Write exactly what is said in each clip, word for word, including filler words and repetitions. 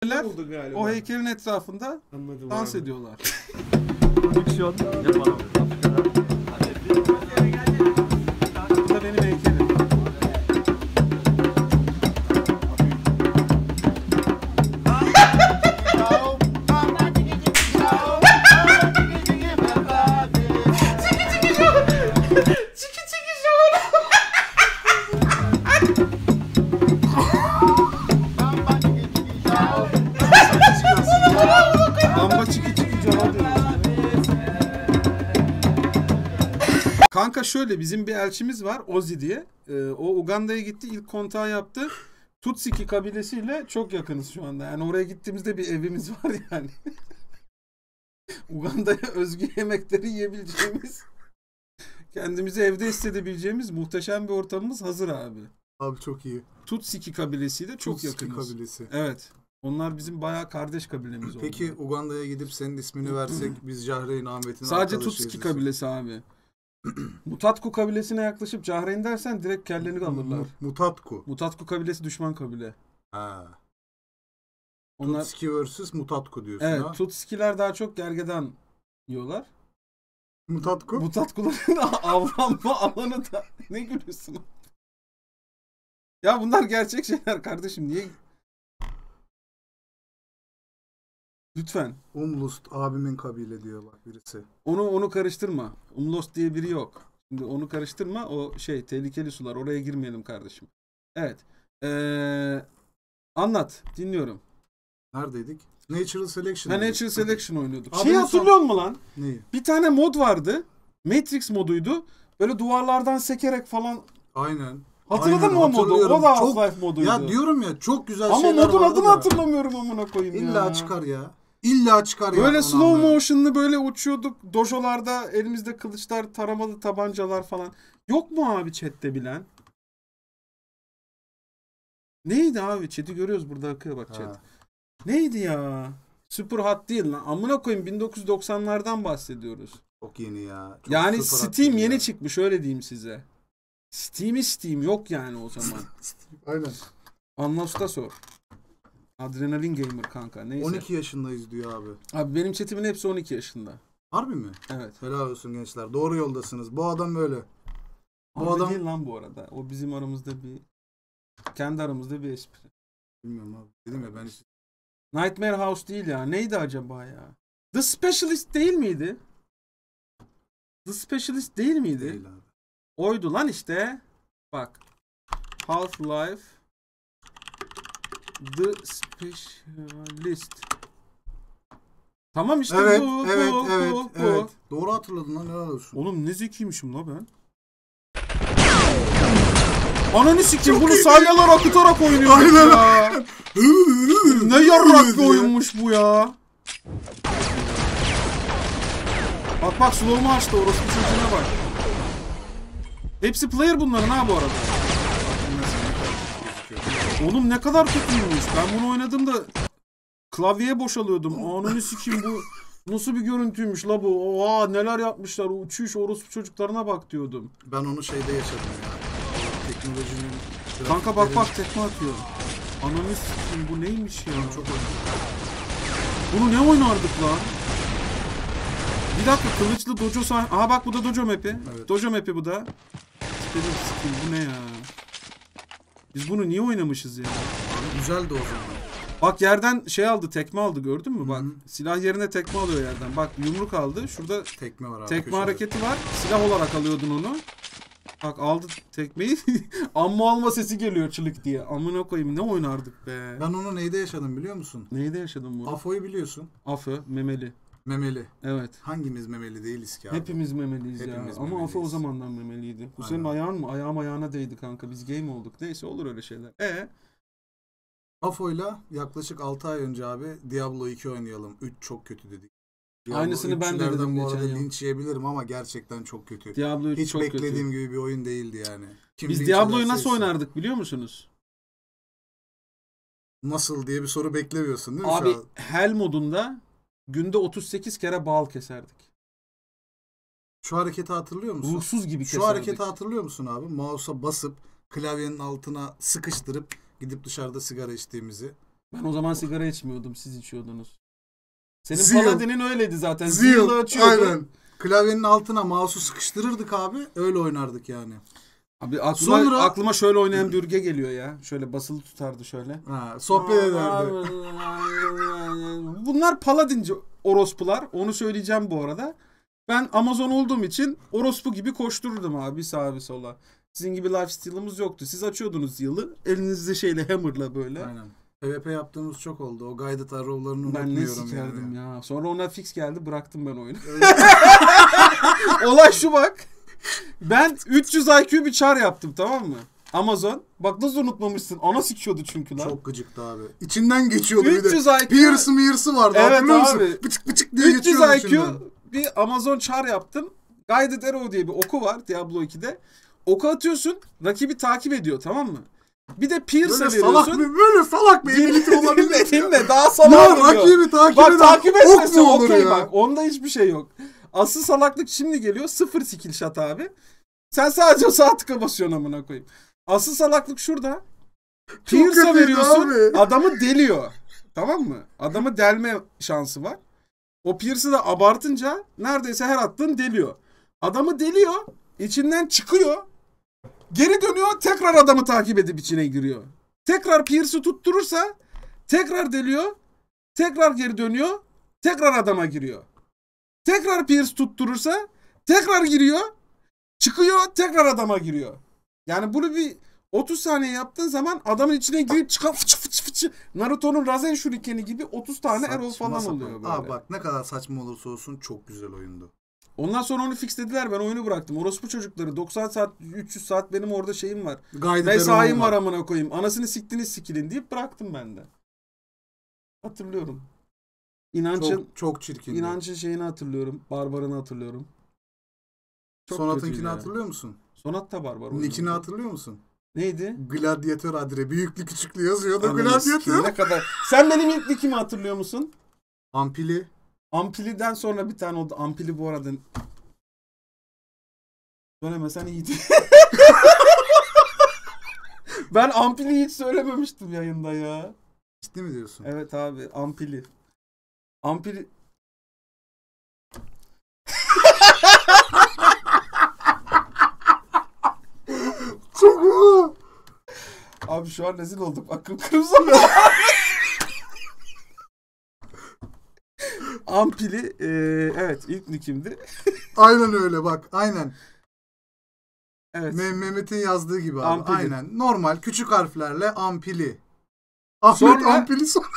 oldu galiba. O heykelin etrafında Anladım dans abi. ediyorlar. Prodüksiyon yapan abi. Afrika'da. Bu da benim heykelim. Lamba çiki çiki cevap Kanka şöyle, bizim bir elçimiz var Ozi diye. Ee, o Uganda'ya gitti, ilk kontağı yaptı. Tutsiki kabilesiyle çok yakınız şu anda. Yani oraya gittiğimizde bir evimiz var yani. Uganda'ya özgü yemekleri yiyebileceğimiz, kendimizi evde hissedebileceğimiz muhteşem bir ortamımız hazır abi. Abi çok iyi. Tutsiki kabilesiyle çok Tutsiki yakınız. kabilesi. Evet. Onlar bizim bayağı kardeş kabilemiz oldu. Peki Uganda'ya gidip senin ismini versek biz Cahreyn Ahmet'in sadece arkadaşıyız. Tutsiki kabilesi abi. Mutatku kabilesine yaklaşıp Cahreyn dersen direkt kelleni alırlar. Mutatku. Mutatku kabilesi düşman kabile. Ha. Onlar... Tutski versus Mutatku diyorsun evet, ha. Tutsikiler daha çok gergedan yiyorlar. Mutatku? Mutatkuların avlanma alanı da... Ne gülüyorsun? Ya bunlar gerçek şeyler kardeşim. Niye... Lütfen. Umlust abimin kabile diyor bak birisi. Onu onu karıştırma. Umlost diye biri yok. Şimdi onu karıştırma. O şey tehlikeli sular. Oraya girmeyelim kardeşim. Evet. Ee, anlat. Dinliyorum. Neredeydik? Natural Selection. Ha, Natural Selection oynuyorduk. Abi Şeyi son- hatırlıyor musun lan? Neyi? Bir tane mod vardı. Matrix moduydu. Böyle duvarlardan sekerek falan. Aynen. Hatırladın Aynen, mı o modu? hatırlıyorum. O da Çok- Half-Life moduydu. Ya diyorum ya çok güzel ama şeyler modun vardı adını da. hatırlamıyorum amına koyayım ya. İlla çıkar ya. İlla çıkar ya. Böyle onu slow anlayan. motion'lı böyle uçuyorduk. Dojolarda elimizde kılıçlar, taramalı tabancalar falan. Yok mu abi chatte bilen? Neydi abi? Chat'i görüyoruz burada, akıyor bak chat. Ha. Neydi ya? Super hot değil lan. Amına koyayım, bin dokuz yüz doksanlardan bahsediyoruz. Çok yeni ya. Çok Yani süper Steam aktif yeni ya. çıkmış, öyle diyeyim size. Steam'i Steam yok yani o zaman. Aynen. Anlos'ta sor. Adrenalin Gamer kanka. Neyse. on iki yaşındayız diyor abi. Abi benim chatimin hepsi on iki yaşında. Harbi mi? Evet. Helal olsun gençler. Doğru yoldasınız. Bu adam böyle. Bu Bu adam- değil lan bu arada. O bizim aramızda bir, kendi aramızda bir espri. Bilmiyorum abi. Dedim ya ben işte. Nightmare House değil ya. Neydi acaba ya? The Specialist değil miydi? The Specialist değil miydi? Değil abi. Oydu lan işte. Bak. Half-Life The Specialist. Tamam işte Evet, bu, evet, bu, evet, bu, bu. evet. Doğru hatırladın lan, helal olsun. Oğlum ne zekiymişim la ben. Ananı sikeyim, bunu salyalar akıtarak oynuyor ya. Ne yarrak bir oyunmuş bu ya. Bak bak, slow'umu açtı, orospu çocuğuna bak. Hepsi player bunların ha bu arada. Oğlum ne kadar kötüymüş. Ben bunu oynadığımda klavyeye boşalıyordum. Ananı sikeyim, bu nasıl bir görüntüymüş la bu. Oha, neler yapmışlar. Uçuş orospu çocuklarına bak diyordum. Ben onu şeyde yaşadım ya. Teknolojinin... Kanka bak bak, tekme atıyor. Ananı sikeyim, bu neymiş ya? Çok oynadım. Bunu ne oynardık lan? Bir dakika, kılıçlı dojo sahne... Aha bak, bu da dojo map'i. Evet. Dojo map'i bu da. Sikeyim, sikeyim, bu ne ya? Biz bunu niye oynamışız ya? Güzeldi o zaman. Bak yerden şey aldı, tekme aldı, gördün mü? Bak Hı hı. silah yerine tekme alıyor yerden. Bak yumruk aldı. Şurada Tekme var abi. tekme köşede. hareketi var. Silah olarak alıyordun onu. Bak aldı tekmeyi. Amma alma sesi geliyor çılık diye. Amına koyayım, ne oynardık be. Ben onu neyde yaşadım biliyor musun? Neyde yaşadım bu? Afo'yu biliyorsun. Afı, memeli. Memeli. Evet. Hangimiz memeli değiliz ki abi? Hepimiz memeliyiz Hepimiz ya. Ama memeliyiz. Afı o zamandan memeliydi. Bu Aynen. senin ayağın mı? Ayağım ayağına değdi kanka. Biz game olduk. Neyse, olur öyle şeyler. E Afo'yla yaklaşık altı ay önce abi Diablo iki oynayalım. üç çok kötü dedik. Diablo Aynısını ben de üççülerden dedim bu arada geçen yıl. linç yiyebilirim ama gerçekten çok kötü. Diablo üç Hiç çok beklediğim kötü. gibi bir oyun değildi yani. Kim Biz linç Diablo'yu ederse nasıl etsin. oynardık biliyor musunuz? Nasıl diye bir soru beklemiyorsun değil mi Abi şu an? Hell modunda günde otuz sekiz kere bal keserdik. Şu hareketi hatırlıyor musun? Ruhsuz gibi Şu keserdik. hareketi hatırlıyor musun abi? Mouse'a basıp klavyenin altına sıkıştırıp gidip dışarıda sigara içtiğimizi. Ben o zaman sigara içmiyordum. Siz içiyordunuz. Senin Zeal. Paladin'in öyleydi zaten. Zeal. Zeal'ı açıyordu. Aynen. Klavyenin altına mouse'u sıkıştırırdık abi. Öyle oynardık yani. Abi aklıma, Sonra- aklıma şöyle oynayan bir ürge geliyor ya. Şöyle basılı tutardı şöyle. Ha, sohbet ederdi. Bunlar Paladinci orospular. Onu söyleyeceğim bu arada. Ben Amazon olduğum için orospu gibi koştururdum abi sağa bir sola. Sizin gibi lifestyle'ımız yoktu. Siz açıyordunuz yılı. Elinizde şeyle hammer'la böyle. Aynen. P V P yaptığımız çok oldu. O guided arrow'larını Ben ne unutmuyorum sikerdim yani. ya. Sonra ona fix geldi, bıraktım ben oyunu. Olay şu bak. Ben üç yüz I Q bir çar yaptım, tamam mı? Amazon. Bak nasıl unutmamışsın. Ana sikiyordu çünkü lan. Çok gıcıktı abi. İçinden geçiyordu bir de. üç yüz I Q. Pierce'ı Mears'ı vardı, Evet hatırlıyor musun? abi. Bıçık bıçık diye üç yüz geçiyordu I Q içinden. bir Amazon çar yaptım. Guided Arrow diye bir oku var Diablo iki'de. Oku atıyorsun, rakibi takip ediyor, tamam mı? Bir de Pierce'a Böyle salak veriyorsun. bir, böyle salak bir ability olabilir. Dinle dinle daha Ya salak oluyor. rakibi takip Bak eden takip ok etmesi mu olur okey ya? bak. Onda hiçbir şey yok. Asıl salaklık şimdi geliyor. Sıfır skill shot abi. Sen sadece o sağ tıka basıyorsun amına koyayım. Asıl salaklık şurada. Pierce'a kötüydü veriyorsun. abi. Adamı deliyor. Tamam mı? Adamı delme şansı var. O Pierce'ı da abartınca neredeyse her attığın deliyor. Adamı deliyor. İçinden çıkıyor. Geri dönüyor. Tekrar adamı takip edip içine giriyor. Tekrar Pierce'ı tutturursa tekrar deliyor. Tekrar geri dönüyor. Tekrar adama giriyor. Tekrar Pierce tutturursa tekrar giriyor. Çıkıyor. Tekrar adama giriyor. Yani bunu bir otuz saniye yaptığın zaman adamın içine girip çıkan fıçı fıçı fıçı Naruto'nun Rasen Shurikeni gibi otuz tane arrow Saçma falan sapan. oluyor böyle. Abi bak ne kadar saçma olursa olsun çok güzel oyundu. Ondan sonra onu fixlediler. Ben oyunu bıraktım. Orospu çocukları. doksan saat, üç yüz saat benim orada şeyim var. Guided Mesaim Arrow'um var amına koyayım. Anasını siktiniz sikilin deyip bıraktım ben de. Hatırlıyorum. İnancın, Çok, çok çirkindi. inancın şeyini hatırlıyorum. Barbarını hatırlıyorum. Çok kötüydü Sonat'ınkini ya. hatırlıyor musun? Sonat da barbar oynadı. Nick'ini hatırlıyor musun? Neydi? Gladyatör adre. Büyüklü küçüklü yazıyordu. Ananı sikeyim, Gladyatör. ne kadar. Sen benim ilk nickimi hatırlıyor musun? Ampili. Ampili'den sonra bir tane oldu. Ampili bu arada. Söylemesen iyiydi. Ben Ampili'yi hiç söylememiştim yayında ya. Ciddi mi diyorsun? Evet abi, Ampili. Ampili... Çok Abi şu an rezil olduk. Akıl kırmızı. Ampili, e, evet ilk nickimdi. Aynen öyle bak. Aynen. Evet. Me- Mehmet'in yazdığı gibi abi. Ampili. Aynen. Normal küçük harflerle Ampili. Ahmet Sonra- Ampili sonra.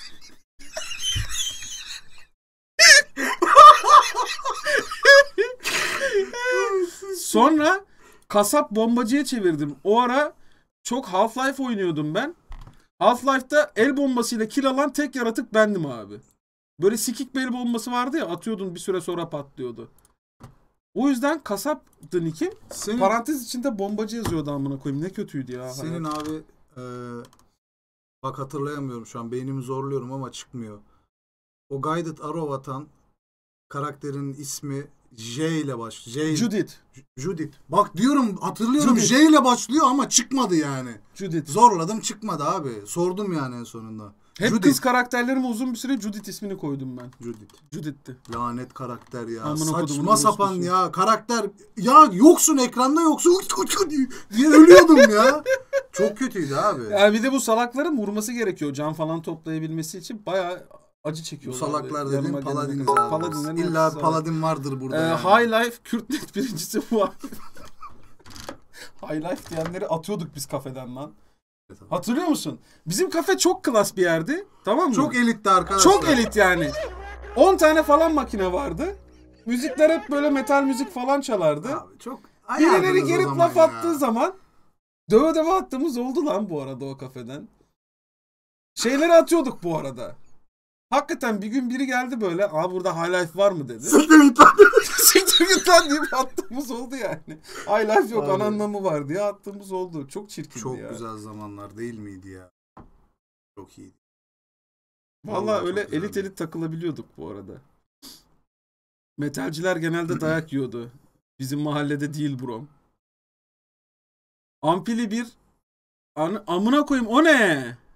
Sonra kasap bombacıya çevirdim. O ara çok Half-Life oynuyordum ben. Half-Life'da el bombasıyla kill alan tek yaratık bendim abi. Böyle sikik bir el bombası vardı ya, atıyordun bir süre sonra patlıyordu. O yüzden kasaptı nickim. Senin, Parantez içinde bombacı yazıyordu amına koyayım. Ne kötüydü ya. senin hayat. abi e, bak hatırlayamıyorum şu an. Beynimi zorluyorum ama çıkmıyor. O Guided Arrow atan karakterin ismi J ile başlıyor. J Judith. Judith. Bak diyorum hatırlıyorum Judith. J ile başlıyor ama çıkmadı yani. Judith. Zorladım çıkmadı abi. Sordum yani en sonunda. Hep Judith. kız karakterlerime uzun bir süre Judith ismini koydum ben. Judith. Judith'ti. Lanet karakter ya. Amına kodumun Saçma sapan orospusu. ya. Karakter ya yoksun ekranda yoksun diye ölüyordum ya. Çok kötüydü abi. Yani bir de bu salakların vurması gerekiyor. Can falan toplayabilmesi için bayağı acı Bu çekiyorlar. salaklar dediğin Yanıma paladiniz gelene kadar. abi. Paladinlerin İlla hepsi paladin vardır burada. Ee, yani. High Life Kürtnet birincisi bu abi. High Life diyenleri atıyorduk biz kafeden lan. Evet abi. Hatırlıyor musun? Bizim kafe çok klas bir yerdi. Tamam mı? Çok elitti arkadaşlar. Çok elit yani. on tane falan makine vardı. Müzikler hep böyle metal müzik falan çalardı. Abi çok Birileri ayardınız o gelip zaman laf ya. attığı zaman döve döve attığımız oldu lan bu arada o kafeden. Şeyleri atıyorduk bu arada. Hakikaten bir gün biri geldi böyle, aa burada High Life var mı dedi. Siktir git lan. Siktir git lan deyip attığımız oldu yani. High Life yok, Abi. anlamı var diye attığımız oldu. Çok çirkindi Çok ya. güzel zamanlar değil miydi ya? Çok iyiydi. Vallahi Vallahi öyle çok elit güzeldi. elit takılabiliyorduk bu arada. Metalciler genelde dayak yiyordu. Bizim mahallede değil bro. Ampili bir An amına koyayım o ne?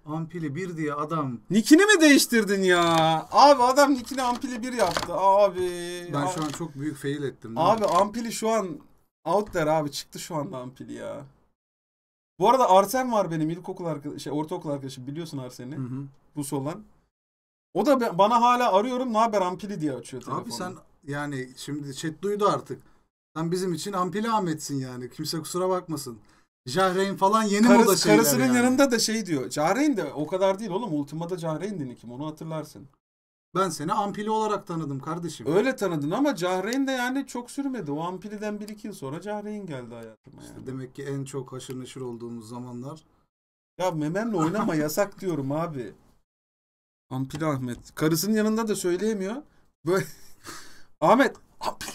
Ampili bir diye adam. Nickini mi değiştirdin ya? Abi adam nickini Ampili bir yaptı abi. Ben abi. şu an çok büyük fail ettim. Abi Ampili şu an out there abi. Çıktı şu anda Ampili ya. Bu arada Arsen var benim ilkokul arkadaşım, şey, ortaokul arkadaşım, biliyorsun Arsen'i. Hı hı. Rus olan. O da be, bana hala arıyorum, ne haber Ampili diye açıyor telefonu. Abi sen yani şimdi chat duydu artık. Sen bizim için Ampili Ahmet'sin yani. Kimse kusura bakmasın. Jahreyn falan yeni Karıs, moda şeyler karısının yani. yanında da şey diyor. Cahreyn de o kadar değil oğlum. Ultima'da Cahreyn'di nickim, onu hatırlarsın. Ben seni Ampili olarak tanıdım kardeşim. Öyle tanıdın ama Cahreyn de yani çok sürmedi. O Ampili'den bir iki yıl sonra Cahreyn geldi hayatıma yani. İşte demek ki en çok haşır neşir olduğumuz zamanlar. Ya Memen'le oynama yasak diyorum abi. Ampili Ahmet. Karısının yanında da söyleyemiyor. Böyle Ahmet Ampili.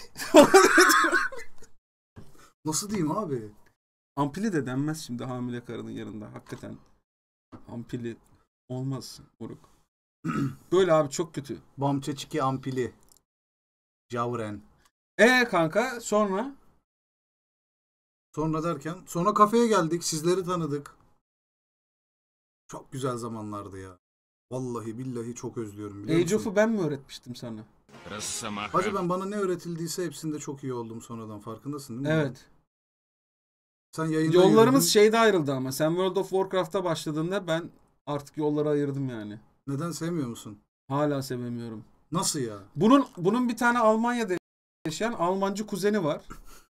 Nasıl diyeyim abi? Ampili de denmez şimdi hamile karının yanında. Hakikaten Ampili olmaz moruk. Böyle abi, çok kötü. Bamçeçiki Ampili. Javren. E kanka sonra? Sonra derken sonra kafeye geldik. Sizleri tanıdık. Çok güzel zamanlardı ya. Vallahi billahi çok özlüyorum. biliyor Age musun? of'u ben mi öğretmiştim sana? Hacı ben bana ne öğretildiyse hepsinde çok iyi oldum sonradan. Farkındasın değil mi? Evet. Sen yayında Yollarımız yürüdün. şeyde ayrıldı ama. Sen World of Warcraft'a başladığında ben artık yolları ayırdım yani. Neden sevmiyor musun? Hala sevemiyorum. Nasıl ya? Bunun bunun bir tane Almanya'da yaşayan Almancı kuzeni var.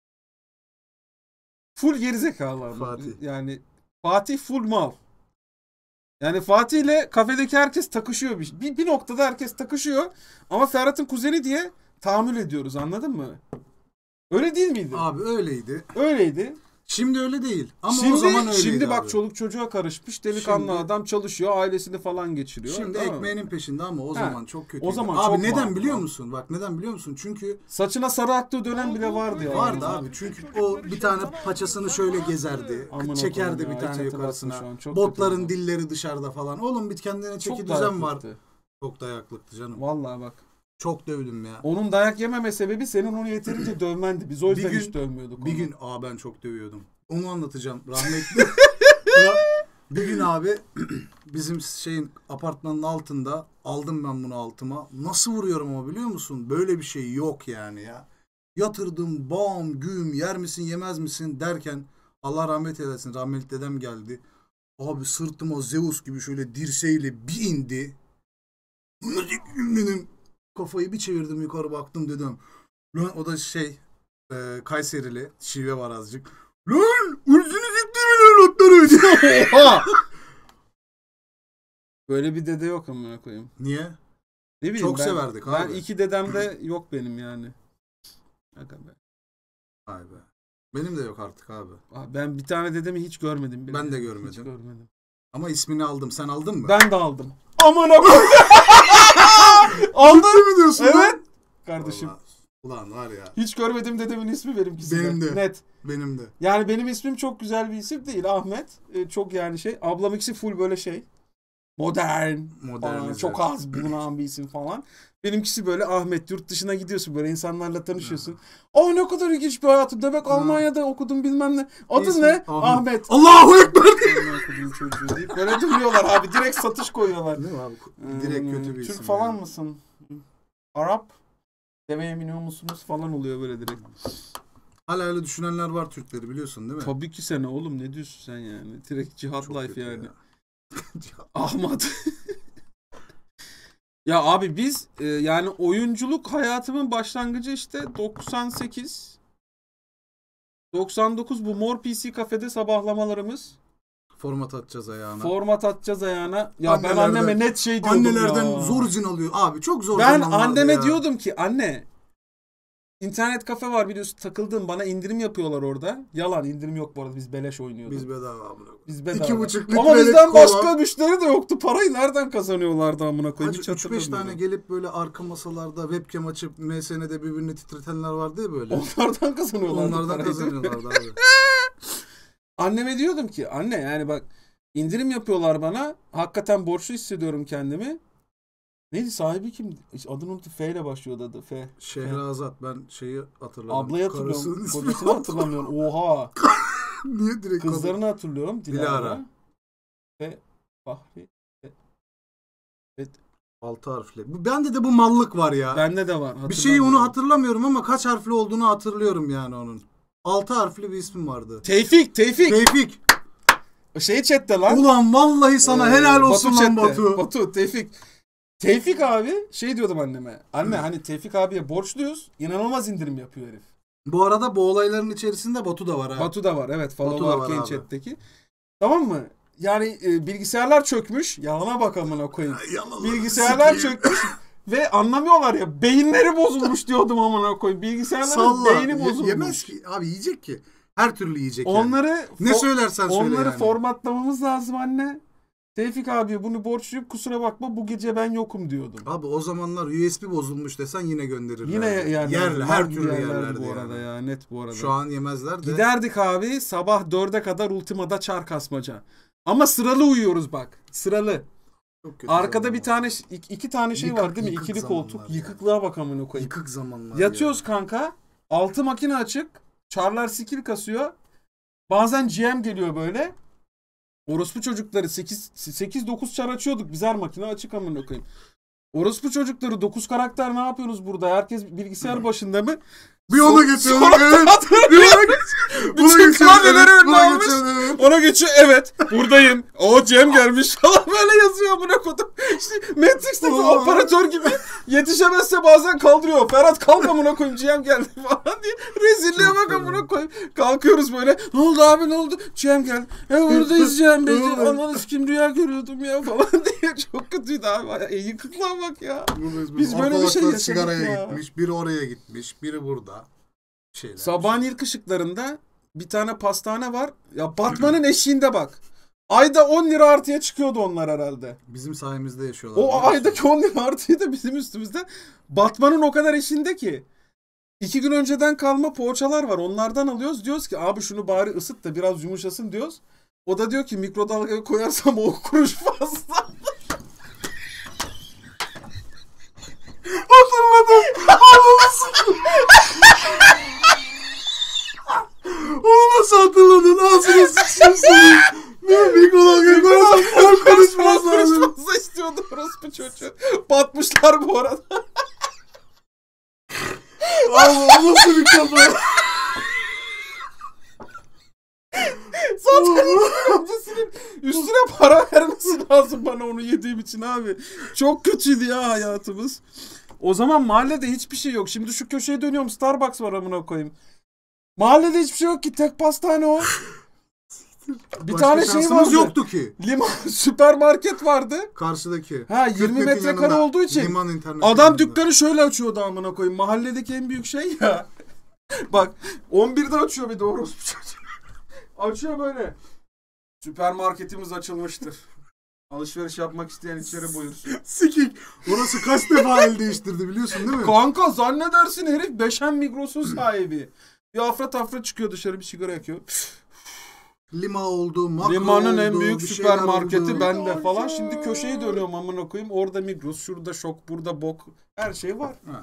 Full gerizekalı ama. Fatih. Yani Fatih full mal. Yani Fatih ile kafedeki herkes takışıyor. Bir, bir, bir noktada herkes takışıyor. Ama Ferhat'ın kuzeni diye tahammül ediyoruz, anladın mı? Öyle değil miydi? Abi öyleydi. Öyleydi. Şimdi öyle değil. Ama şimdi, o zaman öyleydi Şimdi bak abi. çoluk çocuğa karışmış. Delikanlı Şimdi- adam çalışıyor. Ailesini falan geçiriyor. Şimdi Değil mi? ekmeğinin peşinde ama o Ha, zaman çok kötüydü. o zaman abi çok neden mal- biliyor mal. musun? Bak neden biliyor musun? Çünkü Saçına sarı attığı dönem bile vardı ya. vardı abi. Çünkü o bir tane paçasını şöyle gezerdi. Amına Çekerdi koyayım bir ya, hiç tane hatırlatsın yukarısına. şu an, çok Botların kötü dilleri dışarıda falan. Oğlum bir kendine çeki Çok düzen var. dayaklıktı. Çok dayaklıktı canım. Vallahi bak. Çok dövdüm ya. Onun dayak yememe sebebi senin onu yeterince dövmendi. Biz o yüzden Bir gün- hiç dövmüyorduk Bir onu. gün aa ben çok dövüyordum. Onu anlatacağım rahmetli. Bir gün abi bizim şeyin apartmanın altında aldım ben bunu altıma. Nasıl vuruyorum ama biliyor musun? Böyle bir şey yok yani ya. Yatırdım bam güm yer misin yemez misin derken Allah rahmet eylesin, rahmetli dedem geldi. Abi sırtıma Zeus gibi şöyle dirseğiyle bir indi. Dedim, kafayı bir çevirdim yukarı baktım dedim. Lan o da şey e, Kayserili, şive var azıcık. Lan ırzını siktiğimin evlatları diyor. Oha! Böyle bir dede yok amına koyayım. Niye? Ne bileyim Çok ben, severdik Ben abi. iki dedem de yok benim yani. Aga be. Vay be. Benim de yok artık abi. Abi ben bir tane dedemi hiç görmedim bile. Ben de Hiç görmedim. görmedim. Ama ismini aldım. Sen aldın mı? Ben de aldım. Amına koyayım. Aldın mı diyorsun lan? Evet. Kardeşim. Vallahi, ulan var ya. Hiç görmedim dedemin ismi benimkisi Benim de. Net. Benim de. Yani benim ismim çok güzel bir isim değil Ahmet. Ee, çok yani şey. Ablam ikisi full böyle şey. Modern. Modernize. Falan, çok az bulunan bir isim falan. Benimkisi böyle Ahmet. Yurt dışına gidiyorsun böyle insanlarla tanışıyorsun. Aa ne kadar ilginç bir hayatım. Demek Ha. Almanya'da okudum bilmem ne. Adın İsmi ne? Ahmet. Ahmet. Allahu Ekber. Amına okudum çocuğu deyip böyle duruyorlar abi. Direkt satış koyuyorlar. Değil mi abi? Direkt Hmm, kötü bir Türk isim. falan yani. mısın? Arap? Deveye biniyor musunuz falan oluyor böyle direkt. Hala öyle düşünenler var Türkleri biliyorsun değil mi? Tabii ki sen oğlum, ne diyorsun sen yani? Direkt cihat Çok life kötü yani. ya. Ahmet. Ya abi biz e, yani oyunculuk hayatımın başlangıcı işte doksan sekiz doksan dokuz bu Mor P C kafede sabahlamalarımız. Format atacağız ayağına. Format atacağız ayağına. Ya ben Annelerden- anneme net şey diyordum Annelerden ya. zor izin alıyor. Abi çok zor Ben zamanlardı anneme ya. diyordum ki anne, internet kafe var biliyorsun, takıldım, bana indirim yapıyorlar orada. Yalan, indirim yok bu arada, biz beleş oynuyorduk. Biz bedava amına. Biz bedava. İki buçuk Ama litrelik bizden kola. başka müşteri de yoktu. Parayı nereden kazanıyorlardı amına koyayım? Hiç üç beş tane hatırlamıyorum. gelip böyle arka masalarda webcam açıp M S N'de birbirini titretenler vardı ya böyle. Onlardan kazanıyorlardı. Onlardan parayı, değil mi? kazanıyorlardı abi. Anneme diyordum ki anne yani bak indirim yapıyorlar bana. Hakikaten borçlu hissediyorum kendimi. Neydi sahibi kim? Hiç adını unuttum. F ile başlıyordu adı. F. Şehrazat ben şeyi hatırladım. Ablayı Karısının hatırlıyorum. ismi Kocasını hatırlamıyorum. Oha. Niye direkt Kızlarını hatırlıyorum. Dilara. Dilara. Ve Fahri. Evet. Altı harfli. Bu bende de bu mallık var ya. Bende de var. Bir şeyi onu hatırlamıyorum ama kaç harfli olduğunu hatırlıyorum yani onun. Altı harfli bir ismi vardı. Tevfik, Tevfik. Tevfik. Şey chatte lan. Ulan vallahi sana Ee, helal olsun Batu lan chatte. Batu. Batu, Tevfik. Tevfik abi şey diyordum anneme. Anne hani Tevfik abiye borçluyuz. İnanılmaz indirim yapıyor herif. Bu arada bu olayların içerisinde Batu da var ha. Batu da var evet. Batu Follow da var Arcane abi. chat'teki. Tamam mı? Yani e, bilgisayarlar çökmüş. Yalana bak amına koyayım. Yalan Bilgisayarlar sikeyim. çökmüş. Ve anlamıyorlar ya. Beyinleri bozulmuş diyordum amına koyayım. Bilgisayarların Salla. beyni Ye- bozulmuş. yemez ki. Abi yiyecek ki. Her türlü yiyecek yani. Onları Ne fo- söylersen söyle onları yani. formatlamamız lazım anne. Tevfik abi bunu borçluyum kusura bakma bu gece ben yokum diyordum. Abi o zamanlar U S B bozulmuş desen yine gönderirler. Yine yani Yerli, her türlü yerlerdi yerlerde bu arada yani. ya net bu arada. Şu an yemezler de. Giderdik abi sabah dörde kadar Ultima'da çar kasmaca. Ama sıralı uyuyoruz bak. Sıralı. Çok kötü Arkada bir zamanlar. tane iki, iki tane şey Yıkık- var değil mi? yıkık İkili zamanlar koltuk. ya. Yıkıklığa bak amına koyayım. Yıkık zamanlar Yatıyoruz ya. kanka. Altı makine açık. Çarlar skill kasıyor. Bazen G M geliyor böyle. Orospu çocukları sekiz dokuz çar açıyorduk. Biz her makine açık amına koyayım. Orospu çocukları dokuz karakter ne yapıyorsunuz burada? Herkes bilgisayar başında mı? Bir ona Son- geçiyor. sonra Evet. tatlı- Bir ona geçiyor. Bütün klavyeleri önüne Buna almış. geçiyor. Evet. Ona geçiyor evet buradayım. O Cem gelmiş falan böyle yazıyor amına kodum. İşte Matrix'teki Aa. operatör gibi yetişemezse bazen kaldırıyor. Ferhat kalk amına koyayım Cem geldi falan diye. Rezilliğe bak amına koyayım. Kalkıyoruz böyle. Ne oldu abi ne oldu? Cem geldi. E buradayız Cem Bey. Ananı kim rüya görüyordum ya falan diye. Çok kötüydü abi. E, yıkıklığa bak ya. Biz böyle bir şey Arkadaşlar yaşadık sigaraya ya. gitmiş. Biri oraya gitmiş. Biri burada. Şeyler. Sabahın ilk ışıklarında bir tane pastane var. Ya Batman'ın eşiğinde bak. Ayda on lira artıya çıkıyordu onlar herhalde. Bizim sayemizde yaşıyorlar. O biliyor musun? aydaki on lira artıyı da bizim üstümüzde. Batman'ın o kadar eşiğinde ki. İki gün önceden kalma poğaçalar var. Onlardan alıyoruz. Diyoruz ki abi şunu bari ısıt da biraz yumuşasın diyoruz. O da diyor ki mikrodalgaya koyarsam o kuruş fazla. Hatırladım. Onu nasıl hatırladın? Ağzına sıçsın seni. Ne mikrodalga koyarsam on kuruş fazla. kuruş fazla istiyordu orospu çocuğu. Batmışlar bu arada. Abi o nasıl bir kafa? Zaten öncesinin üstüne para vermesi lazım bana onu yediğim için abi. Çok kötüydü ya hayatımız. O zaman mahallede hiçbir şey yok. Şimdi şu köşeye dönüyorum Starbucks var amına koyayım. Mahallede hiçbir şey yok ki tek pastane o. Bir Başka tane şey şansımız vardı. yoktu ki. Liman süpermarket vardı. Karşıdaki. Ha yirmi Kırkmetin metrekare yanında, olduğu için Liman internet adam yanında. dükkanı şöyle açıyordu amına koyayım. Mahalledeki en büyük şey ya. Bak on birde açıyor bir de orospu çocuğu. Açıyor böyle. Süpermarketimiz açılmıştır. Alışveriş yapmak isteyen içeri buyursun. Sikik. Orası kaç defa el değiştirdi biliyorsun değil mi? Kanka zannedersin herif Beşen Migros'un sahibi. Bir afra tafra çıkıyor dışarı bir sigara yakıyor. Lima oldu, makro Limanın oldu, en büyük bir şeyler süpermarketi oldu. bende falan. Şimdi köşeyi dönüyorum amına koyayım. Orada Migros, şurada Şok, burada Bok. Her şey var. Ha.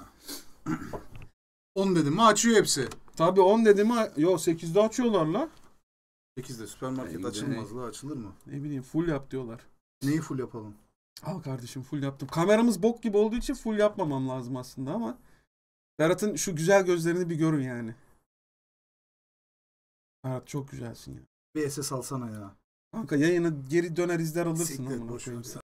on dedim mi açıyor hepsi. Tabii on dedim ha. Yo sekizde açıyorlar la. sekizde süpermarket Ay, açılmaz la açılır mı? Ne bileyim full yap diyorlar. Neyi full yapalım? Al kardeşim full yaptım. Kameramız bok gibi olduğu için full yapmamam lazım aslında ama. Berat'ın şu güzel gözlerini bir görün yani. Berat çok güzelsin ya. Bir S S alsana ya. Kanka yayını geri döner izler alırsın Siktir, amına boş koyayım. ver ya.